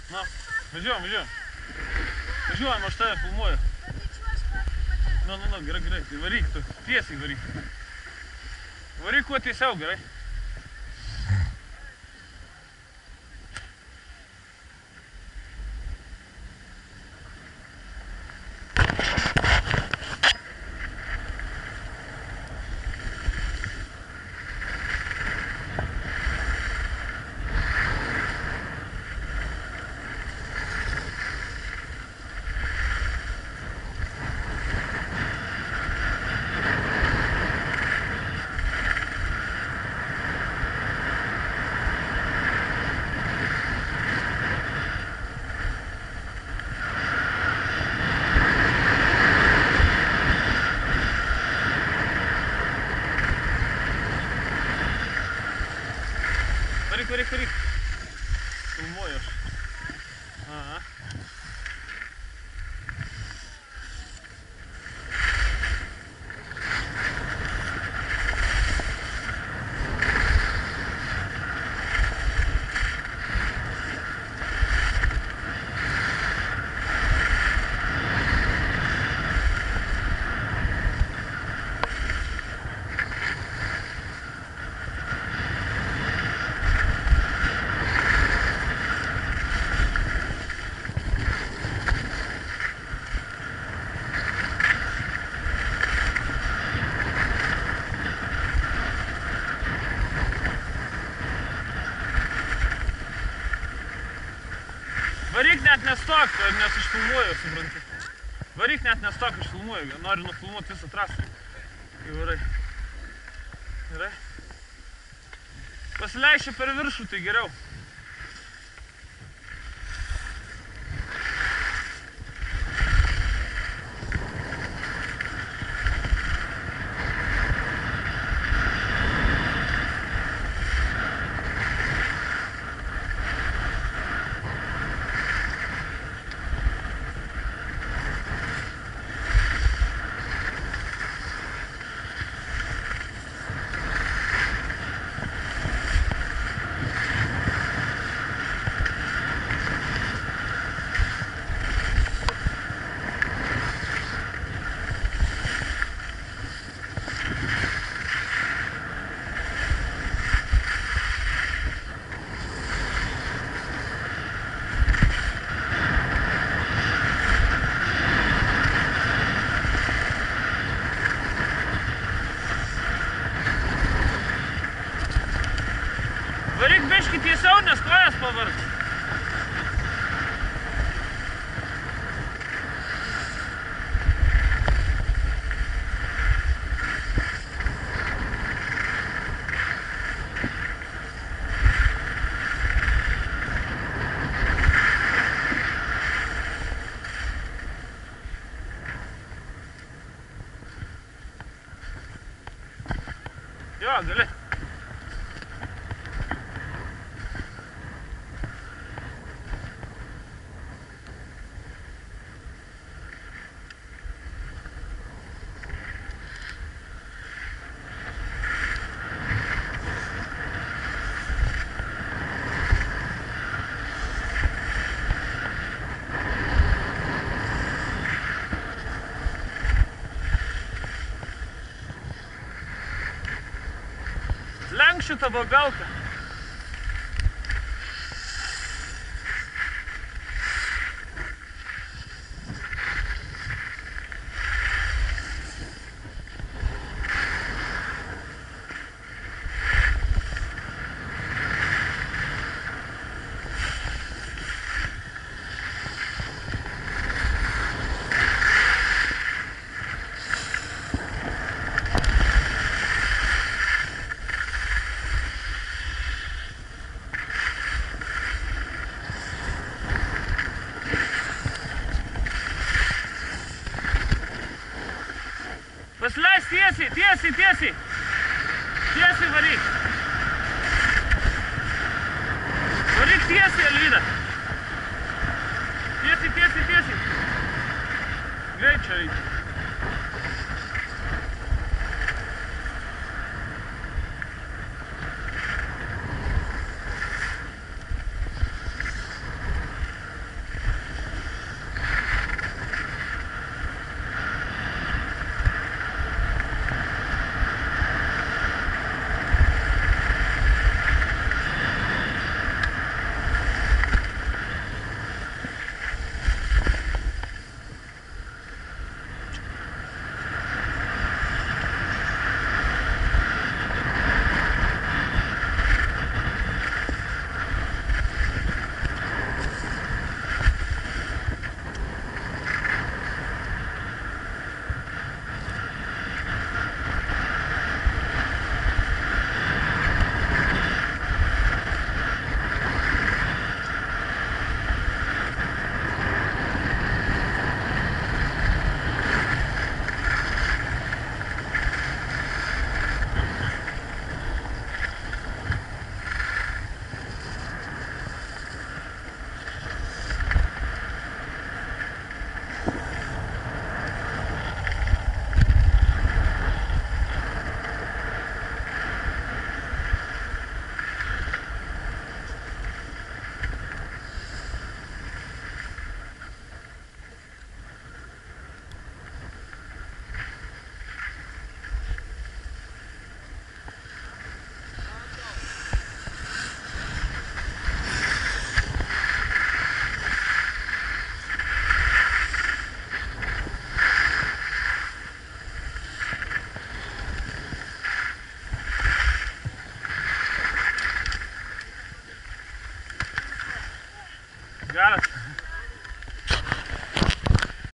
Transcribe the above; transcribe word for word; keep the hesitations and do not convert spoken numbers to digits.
Na, važiuojam, važiuojam. Važiuojam, aš tave filmuoju. Nu, nu, nu, gerai, gerai. Tai varyk tu, tiesiai varyk. Varyk kuo tiesiau, gerai. Varyk, varyk, varyk. Filmuoju aš. Aha. Varyk net nestok, nes aš filmuoju, supranti. Varyk net nestok, aš filmuoju, noriu nufilmuoti visą trasą. Gerai. Gerai. Pasileisčiau per viršų, tai geriau. Varyk biškį tiesiau, nes kojas pavargs. Jo, gali. Lenk šitą vagalką. Pasileis tiesiai, tiesiai, tiesiai. Tiesiai varyk. Varyk tiesiai, Alvyda.